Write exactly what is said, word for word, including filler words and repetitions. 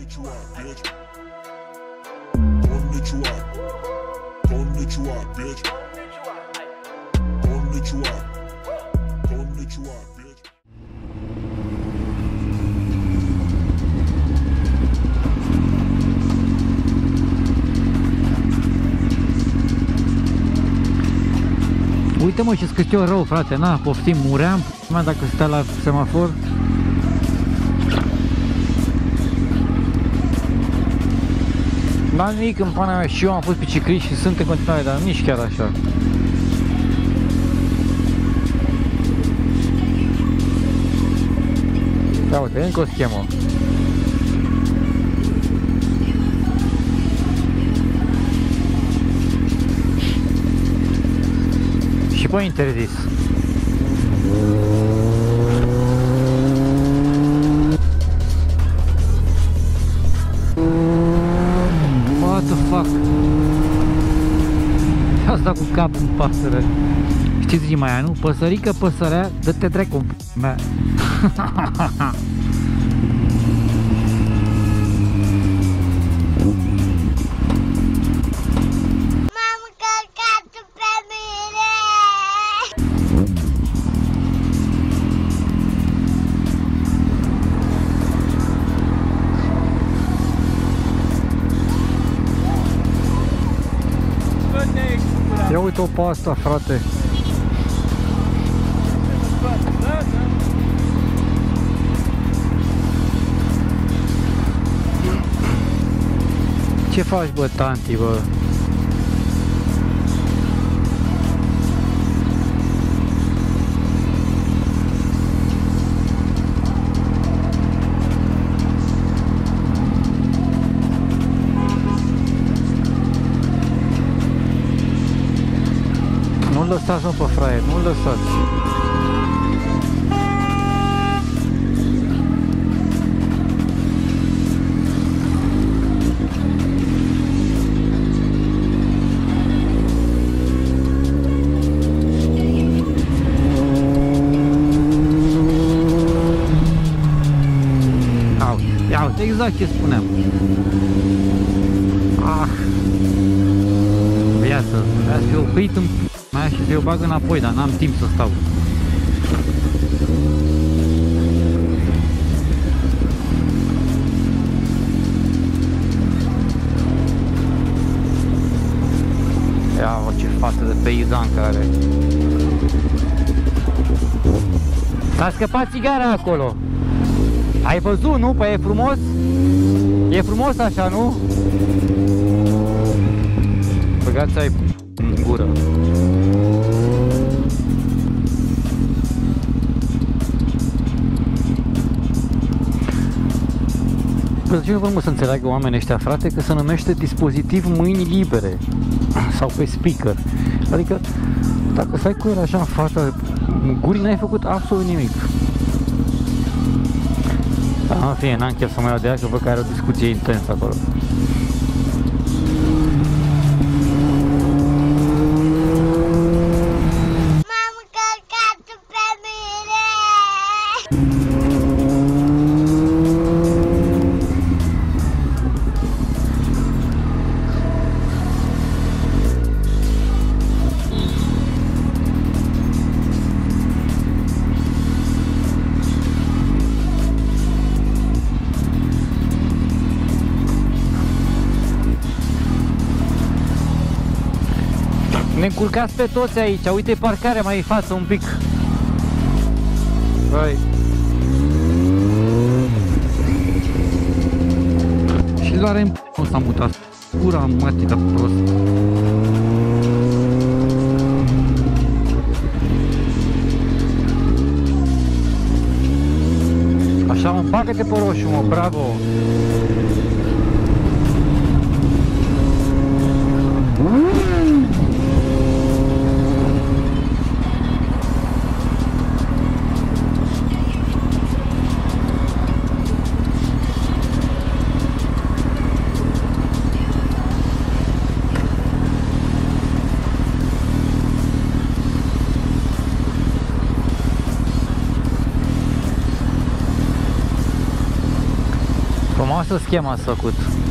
knit you out, bitch. Gonna knit you out. Gonna knit you out, bitch. Gonna knit you out. Gonna knit you out, bitch. Uite mă, și scât eu rău, frate, na, poftim, muream, mă, dacă stai la semafor. N-am nimic în pana mea, și eu am fost biciclist și sunt în continuare, dar nici chiar așa. Da, uite, încă o schemă. Și pe interzis. What the fuck? Asta cu capul în pasăre. Știți rima aia, nu? Păsărică, păsărea, dă-te dracu în p***a mea. Ia uite-o pe asta, frate. Ce faci, bă, tanti, bă? Nu-l lăsați, mă, pe fraier, nu-l lăsați. Ia uite, exact ce spuneam. Ah. Viață, vreau să fiu oprit în mea și să-i o bag înapoi, dar n-am timp să stau. Ia o, ce față de peizan care. S-a scăpat țigara acolo. Ai văzut, nu? Păi e frumos? E frumos așa, nu? Băgați ai în gură. Ce vreau să înțeleagă oamenii ăștia, frate, că se numește dispozitiv mâini libere sau pe speaker. Adică dacă stai cu el așa în fața gurii, n-ai făcut absolut nimic. În fine, n-am chef să mai iau de aia, că văd că are o discuție intensă acolo. Ne încurcați pe toți aici, uite parcarea mai în față un pic. Hai. Și doar în p***o s-a mutat. Pura mătii de prost. Așa, mă, bagă-te pe roșu, mă, bravo. schema ați făcut?